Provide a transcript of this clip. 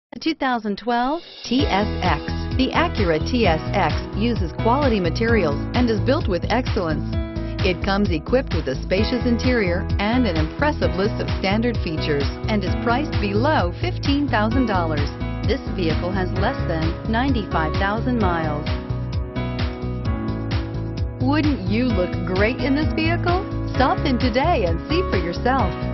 The 2012 TSX. The Acura TSX uses quality materials and is built with excellence. It comes equipped with a spacious interior and an impressive list of standard features and is priced below $15,000. This vehicle has less than 95,000 miles. Wouldn't you look great in this vehicle? Stop in today and see for yourself.